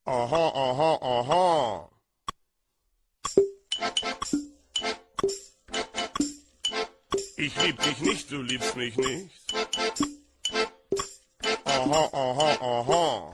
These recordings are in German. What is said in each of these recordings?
Aha, aha, aha. Ich lieb dich nicht, du liebst mich nicht. Aha, aha, aha.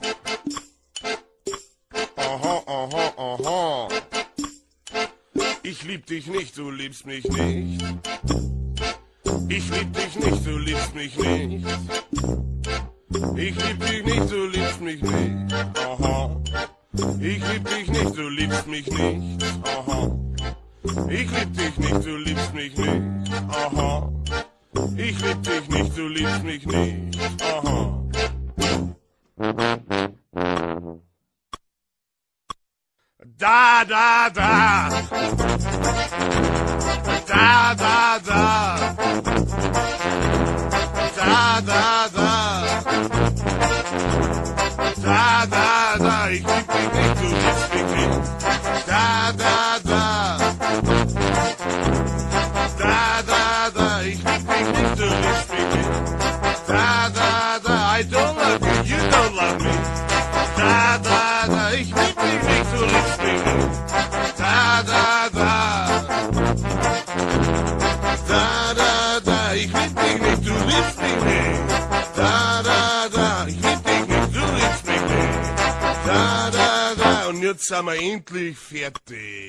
Aha, aha, aha. Ich lieb dich nicht, du liebst mich nicht. Ich lieb dich nicht, du liebst mich nicht. Ich lieb dich nicht, du liebst mich nicht. Aha. Ich lieb dich nicht, du liebst mich nicht. Aha. Ich lieb dich nicht, du liebst mich nicht. Aha. Ich lieb dich nicht, du liebst mich nicht. Aha. Da, da, da. Da, da, da. Da, da, da. Da, da, da. Ich lieb dich nicht, du liebst mich nicht. Da, da, da. Da, da, da. Ich lieb dich nicht, du liebst mich nicht. Da, da, da. I don't love you, you don't love me. Da, da, da. Ich lieb dich nicht, du liebst mich nicht. Da, da, da. Da, da, da. Ich lieb dich nicht, du liebst mich nicht. Da, da, da. Ich lieb dich nicht, du liebst mich nicht. Da, da, da. Und jetzt sind wir endlich fertig.